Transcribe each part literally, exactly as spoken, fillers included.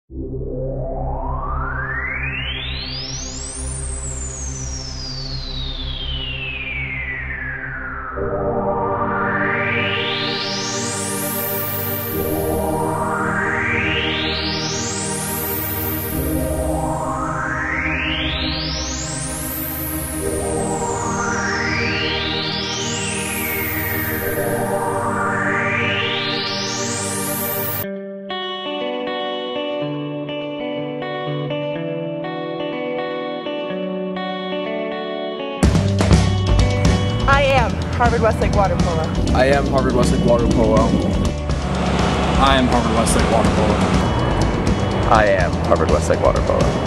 I am Harvard Westlake Water Polo. I am Harvard Westlake Water Polo. I am Harvard Westlake Water Polo. I am Harvard Westlake Water Polo.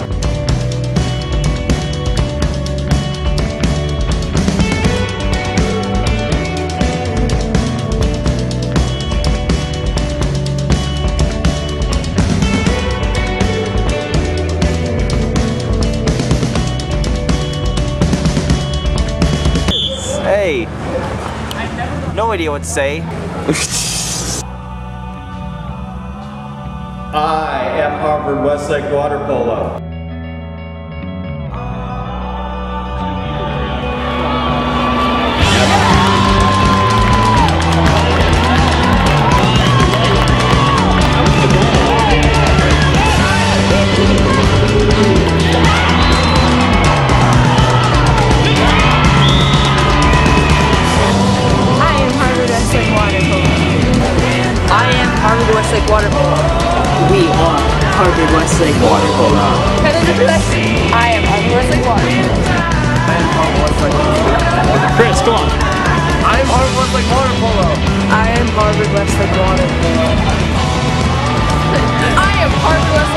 Hey, no idea what to say. I am Harvard Westlake Water Polo. Harvard Westlake Water Polo. We are Harvard Westlake Water Polo. I am Harvard Westlake Water Polo. I am Harvard Westlake Water Polo. Chris, come on. I am Harvard Westlake Water Polo. I am Harvard Westlake Water Polo. I am Harvard Westlake